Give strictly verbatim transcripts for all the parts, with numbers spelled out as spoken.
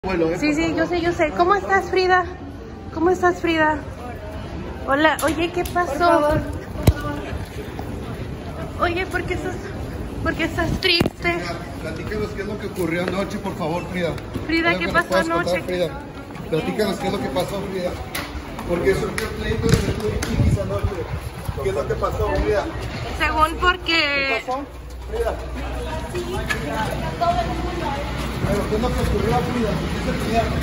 Bueno, eh, Sí, sí, yo sé, yo sé. ¿Cómo estás, Frida? ¿Cómo estás, Frida? Hola, oye, ¿qué pasó? Por favor. Oye, ¿por qué estás, por qué estás triste? Frida, platícanos qué es lo que ocurrió anoche, por favor, Frida. Frida, ¿Algo ¿qué que nos pasó puedas anoche? contar, Frida? Platícanos qué es lo que pasó, Frida. Porque surgió el pleito entre tú y Chiquis anoche. ¿Qué es lo que pasó, Frida? Según ¿Qué porque... pasó, Frida? Pero ¿qué es lo que ocurrió, Frida? ¿Por qué se pelearon?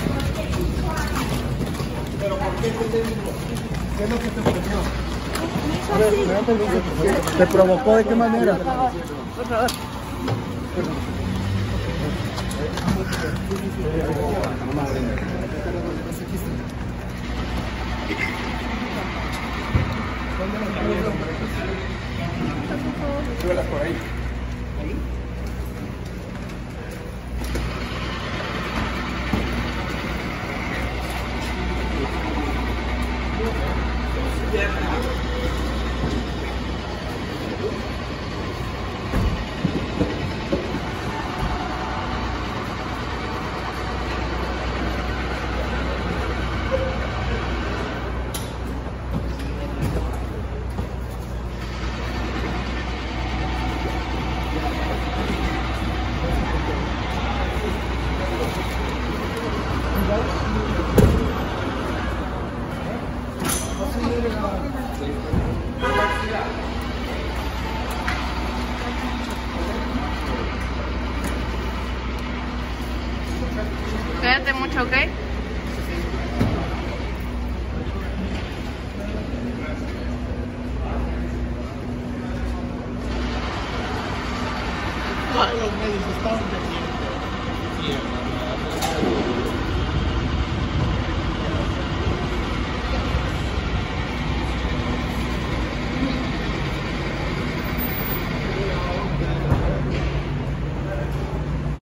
¿Pero por qué? ¿Qué te dijo? ¿Qué es lo que te ocurrió? A ver, levanta el dedo. ¿Te provocó de qué manera? Por favor, por favor. Súbelas por ahí. Cuídate mucho, ¿ok?